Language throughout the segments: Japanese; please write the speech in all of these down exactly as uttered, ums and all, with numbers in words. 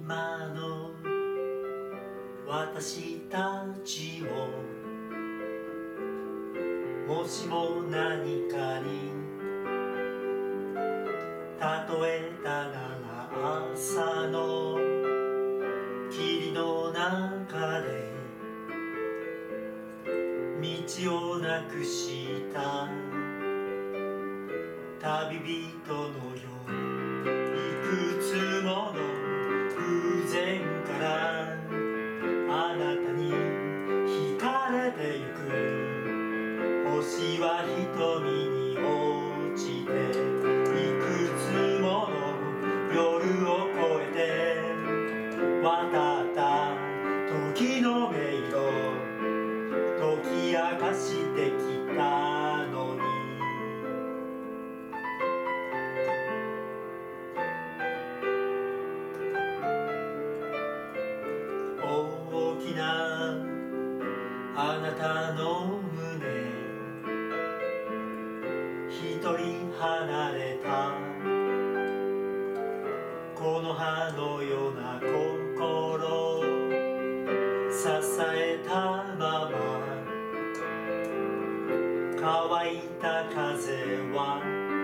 今の私たちをもしも何かに例えたなら朝の霧の中で道をなくした旅人のよういくつもの偶然からあなたに惹かれてゆく星は瞳に落ちていくつもの夜を越えて渡った時の迷路解き明かしてきたのに大きなあなたの胸一人離れたこの葉のような心支えたまま乾いた風は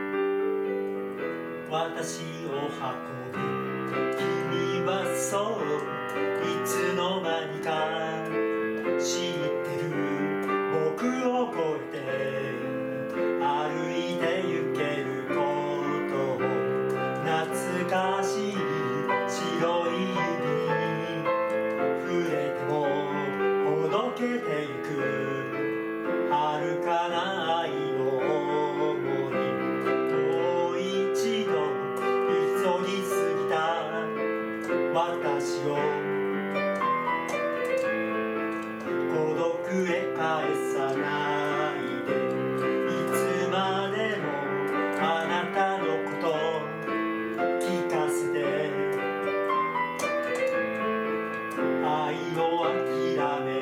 私を運び君はそういつの間にか知ってる僕を越えて歩いて行けることを懐かしい白い指に触れてもほどけてゆく遥かな愛の想いもう一度急ぎすぎた私を孤独へ返さないでいつまでもあなたのこと聞かせて愛を諦め